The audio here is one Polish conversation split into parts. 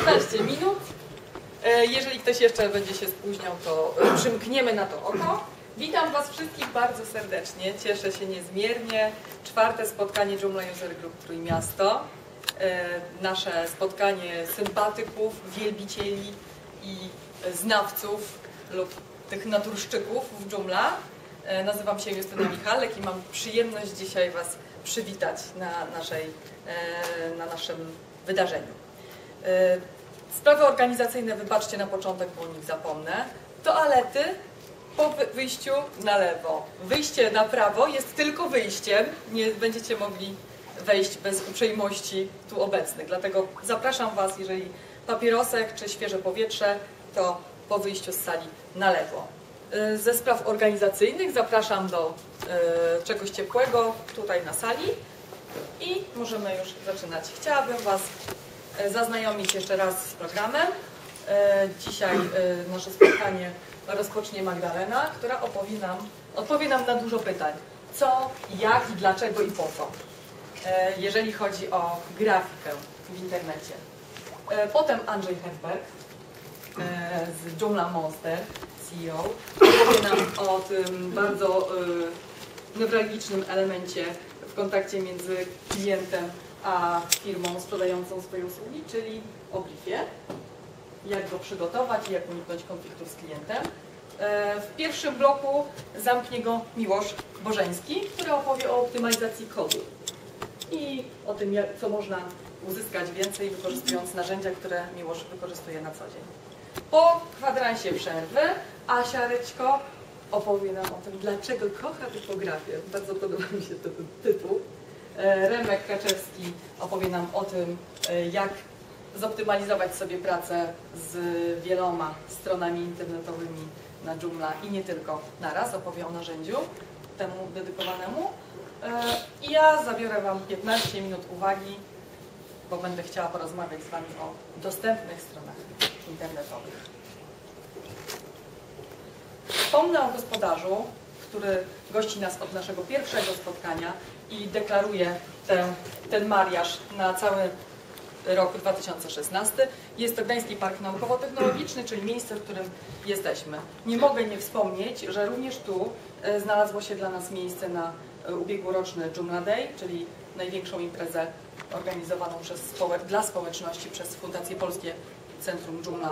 15 minut. Jeżeli ktoś jeszcze będzie się spóźniał, to przymkniemy na to oko. Witam Was wszystkich bardzo serdecznie, cieszę się niezmiernie. Czwarte spotkanie Joomla User Group Trójmiasto. Nasze spotkanie sympatyków, wielbicieli i znawców lub tych naturszczyków w Joomla. Nazywam się Justyna Michalek i mam przyjemność dzisiaj Was przywitać na naszym wydarzeniu. Sprawy organizacyjne, wybaczcie na początek, bo o nich zapomnę. Toalety po wyjściu na lewo. Wyjście na prawo jest tylko wyjściem. Nie będziecie mogli wejść bez uprzejmości tu obecnych. Dlatego zapraszam Was, jeżeli papierosek czy świeże powietrze, to po wyjściu z sali na lewo. Ze spraw organizacyjnych zapraszam do czegoś ciepłego tutaj na sali i możemy już zaczynać. Chciałabym Was zaznajomić jeszcze raz z programem. Dzisiaj nasze spotkanie rozpocznie Magdalena, która odpowie nam na dużo pytań. Co, jak, dlaczego i po co. Jeżeli chodzi o grafikę w internecie. Potem Andrzej Hefberg z Joomla Monster, CEO, opowie nam o tym bardzo newralgicznym elemencie w kontakcie między klientem a firmą sprzedającą swoje usługi, czyli o briefie. Jak go przygotować i jak uniknąć konfliktów z klientem. W pierwszym bloku zamknie go Miłosz Bożeński, który opowie o optymalizacji kodu i o tym, co można uzyskać więcej, wykorzystując narzędzia, które Miłosz wykorzystuje na co dzień. Po kwadransie przerwy Asia Ryćko opowie nam o tym, dlaczego kocha typografię. Bardzo podoba mi się ten tytuł. Remek Kaczewski opowie nam o tym, jak zoptymalizować sobie pracę z wieloma stronami internetowymi na Joomla i nie tylko naraz. Opowie o narzędziu temu dedykowanemu. I ja zabiorę Wam 15 minut uwagi, bo będę chciała porozmawiać z Wami o dostępnych stronach internetowych. Wspomnę o gospodarzu, który gości nas od naszego pierwszego spotkania i deklaruje ten mariaż na cały rok 2016. Jest to Gdański Park Naukowo-Technologiczny, czyli miejsce, w którym jesteśmy. Nie mogę nie wspomnieć, że również tu znalazło się dla nas miejsce na ubiegłoroczny Joomla Day, czyli największą imprezę organizowaną dla społeczności przez Fundację Polskie Centrum Joomla,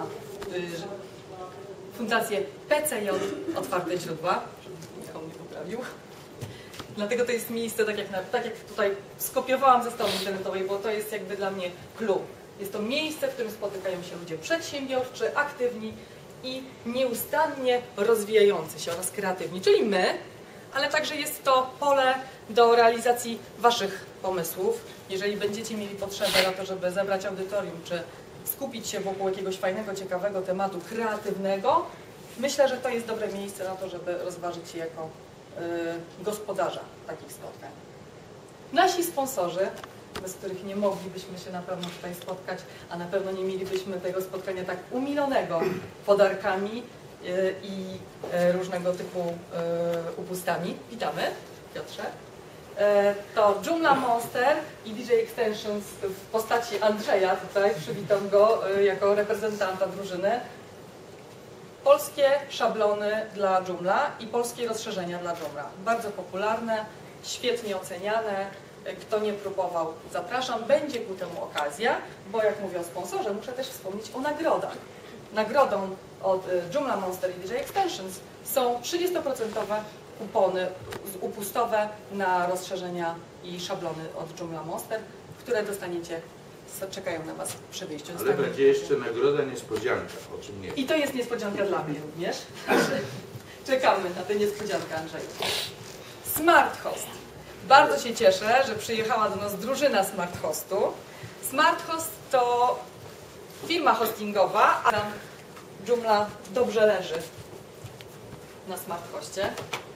Fundację PCJ Otwarte Źródła, żeby nikt mnie poprawił. Dlatego to jest miejsce, tak jak tutaj skopiowałam ze strony internetowej, bo to jest jakby dla mnie clue. Jest to miejsce, w którym spotykają się ludzie przedsiębiorczy, aktywni i nieustannie rozwijający się oraz kreatywni, czyli my, ale także jest to pole do realizacji Waszych pomysłów. Jeżeli będziecie mieli potrzebę na to, żeby zebrać audytorium, czy skupić się wokół jakiegoś fajnego, ciekawego tematu kreatywnego, myślę, że to jest dobre miejsce na to, żeby rozważyć się jako gospodarza takich spotkań. Nasi sponsorzy, bez których nie moglibyśmy się na pewno tutaj spotkać, a na pewno nie mielibyśmy tego spotkania tak umilonego podarkami i różnego typu upustami. Witamy, Piotrze. To Joomla Monster i DJ Extensions w postaci Andrzeja, tutaj przywitam go jako reprezentanta drużyny. Polskie szablony dla Joomla i polskie rozszerzenia dla Joomla. Bardzo popularne, świetnie oceniane. Kto nie próbował, zapraszam. Będzie ku temu okazja, bo jak mówię o sponsorze, muszę też wspomnieć o nagrodach. Nagrodą od Joomla Monster i DJ Extensions są 30% kupony upustowe na rozszerzenia i szablony od Joomla Monster, które dostaniecie, czekają na Was przy wyjściu. Ale będzie jeszcze nagroda niespodzianka, o czym nie. I to jest niespodzianka dla mnie również. Czekamy na tę niespodziankę, Andrzeju. Smart Host. Bardzo się cieszę, że przyjechała do nas drużyna Smart Hostu. Smart Host to firma hostingowa, a nam Joomla dobrze leży na Smart Hostie.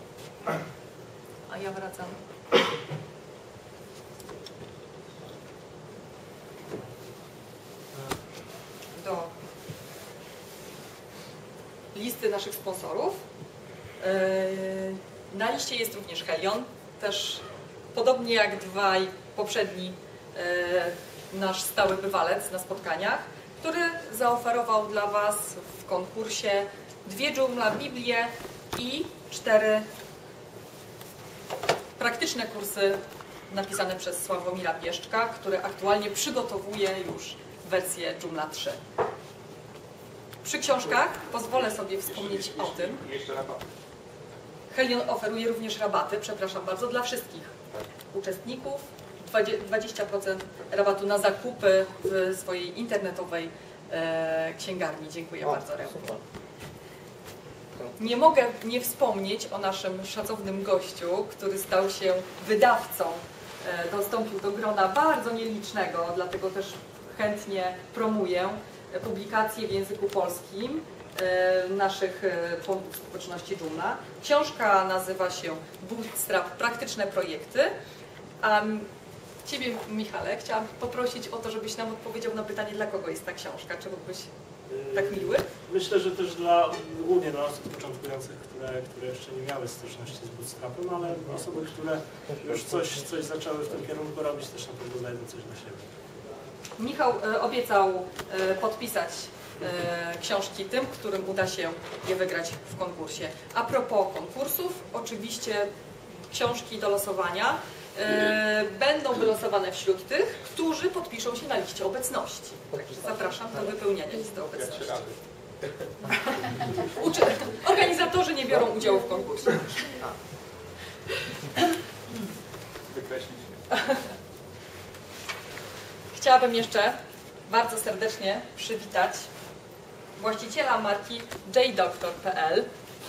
A ja wracam do listy naszych sponsorów. Na liście jest również Helion, też podobnie jak dwaj poprzedni nasz stały bywalec na spotkaniach. który zaoferował dla Was w konkursie 2 Joomla Biblie i 4 praktyczne kursy napisane przez Sławomira Pieszczka, który aktualnie przygotowuje już wersję Joomla 3. Przy książkach pozwolę sobie wspomnieć o tym. Jeszcze rabaty. Helion oferuje również rabaty, przepraszam bardzo, dla wszystkich uczestników. 20% rabatu na zakupy w swojej internetowej księgarni. Dziękuję bardzo, Remu. Nie mogę nie wspomnieć o naszym szacownym gościu, który stał się wydawcą. Dostąpił do grona bardzo nielicznego, dlatego też chętnie promuję publikacje w języku polskim naszych członków społeczności Joomla. Książka nazywa się Bootstrap – Praktyczne projekty. A Ciebie, Michale, chciałam poprosić o to, żebyś nam odpowiedział na pytanie, dla kogo jest ta książka. Czy byłbyś tak miły? Myślę, że też głównie dla osób początkujących, które jeszcze nie miały styczności z Bootstrapem, ale osoby, które już coś zaczęły w tym kierunku robić, też na pewno znajdą coś dla siebie. Michał obiecał podpisać książki tym, którym uda się je wygrać w konkursie. A propos konkursów, oczywiście książki do losowania będą wylosowane wśród tych, którzy podpiszą się na liście obecności. Także zapraszam do wypełniania listy obecności. Organizatorzy nie biorą udziału w konkursie. Wykreślić. Chciałabym jeszcze bardzo serdecznie przywitać właściciela marki jdoktor.pl.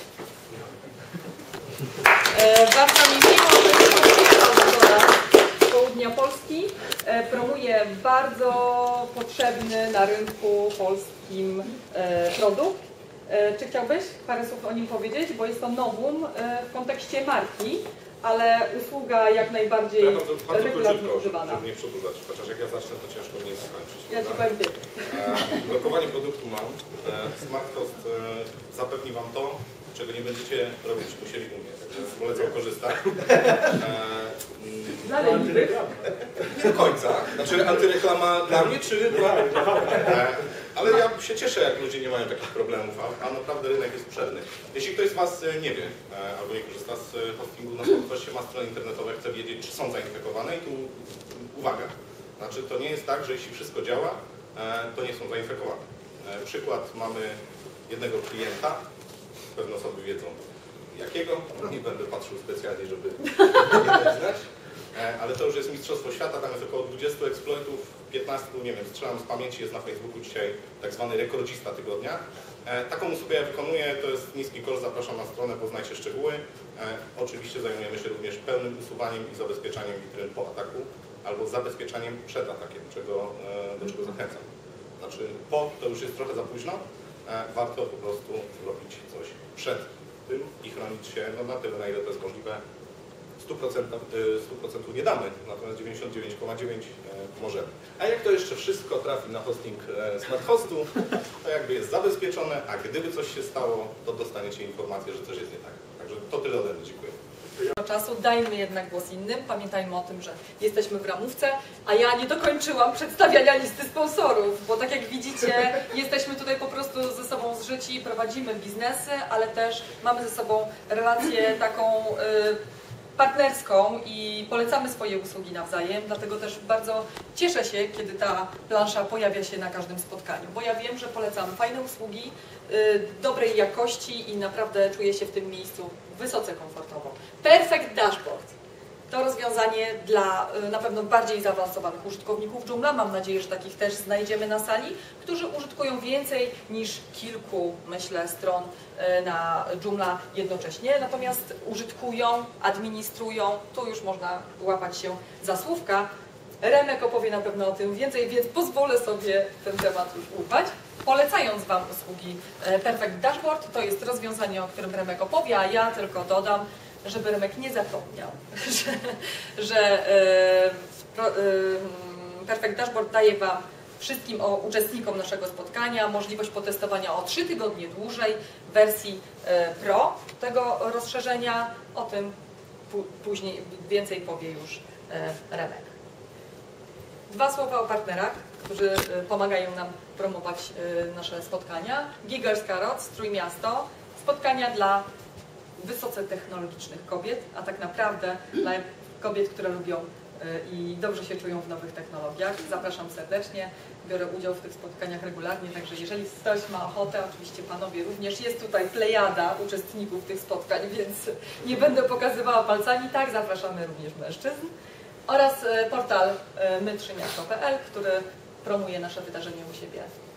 Bardzo mi miło, że z południa Polski promuje bardzo potrzebny na rynku polskim produkt. Czy chciałbyś parę słów o nim powiedzieć? Bo jest to novum w kontekście marki, ale usługa jak najbardziej regularnie używana. Żeby nie przedłużać, chociaż jak ja zacznę, to ciężko mnie skończyć. Ja Ci powiem ty. Blokowanie produktu mam. SmartHost zapewni Wam to, czego nie będziecie robić musieli u mnie. Także polecam korzystać. Nie do końca. Znaczy antyreklama dla mnie, czy dla... Ale ja się cieszę, jak ludzie nie mają takich problemów, a naprawdę rynek jest obszerny. Jeśli ktoś z Was nie wie, albo nie korzysta z hostingu na SmartHostie, ma stronę internetową, chce wiedzieć, czy są zainfekowane, i tu uwaga. Znaczy to nie jest tak, że jeśli wszystko działa, to nie są zainfekowane. Przykład, mamy jednego klienta, pewne osoby wiedzą jakiego, nie będę patrzył specjalnie, żeby nie znać, ale to już jest mistrzostwo świata, tam jest około 20 exploitów, 15, nie wiem, strzelam z pamięci, jest na Facebooku dzisiaj tak zwany rekordzista tygodnia. Taką usługę ja wykonuję, to jest niski koszt, zapraszam na stronę, poznajcie szczegóły. Oczywiście zajmujemy się również pełnym usuwaniem i zabezpieczaniem witryn po ataku, albo zabezpieczaniem przed atakiem, do czego zachęcam. Znaczy po to już jest trochę za późno, warto po prostu zrobić coś przed tym i chronić się na tyle, na ile to jest możliwe. 100% nie damy, natomiast 99,9% możemy. A jak to jeszcze wszystko trafi na hosting SmartHostu, to jakby jest zabezpieczone, a gdyby coś się stało, to dostaniecie informację, że coś jest nie tak. Także to tyle ode mnie, dziękuję. Czasu dajmy jednak głos innym. Pamiętajmy o tym, że jesteśmy w ramówce, a ja nie dokończyłam przedstawiania listy sponsorów, bo tak jak widzicie, jesteśmy tutaj po prostu ze sobą zżyci, prowadzimy biznesy, ale też mamy ze sobą relację taką partnerską i polecamy swoje usługi nawzajem, dlatego też bardzo cieszę się, kiedy ta plansza pojawia się na każdym spotkaniu, bo ja wiem, że polecamy fajne usługi, dobrej jakości i naprawdę czuję się w tym miejscu wysoce komfortowo. Perfect Dashboard to rozwiązanie dla na pewno bardziej zaawansowanych użytkowników Joomla, mam nadzieję, że takich też znajdziemy na sali, którzy użytkują więcej niż kilku, myślę, stron na Joomla jednocześnie, natomiast użytkują, administrują, tu już można łapać się za słówka. Remek opowie na pewno o tym więcej, więc pozwolę sobie ten temat już urwać. Polecając Wam usługi Perfect Dashboard, to jest rozwiązanie, o którym Remek opowie, a ja tylko dodam, żeby Remek nie zapomniał, że Perfect Dashboard daje Wam wszystkim uczestnikom naszego spotkania możliwość potestowania o 3 tygodnie dłużej wersji Pro tego rozszerzenia. O tym później więcej powie już Remek. 2 słowa o partnerach, którzy pomagają nam promować nasze spotkania. Giggles Carrots, Trójmiasto, spotkania dla wysoce technologicznych kobiet, a tak naprawdę dla kobiet, które lubią i dobrze się czują w nowych technologiach. Zapraszam serdecznie, biorę udział w tych spotkaniach regularnie, także jeżeli ktoś ma ochotę, oczywiście panowie również, jest tutaj plejada uczestników tych spotkań, więc nie będę pokazywała palcami, tak, zapraszamy również mężczyzn. Oraz portal my3miasto.pl, który promuje nasze wydarzenie u siebie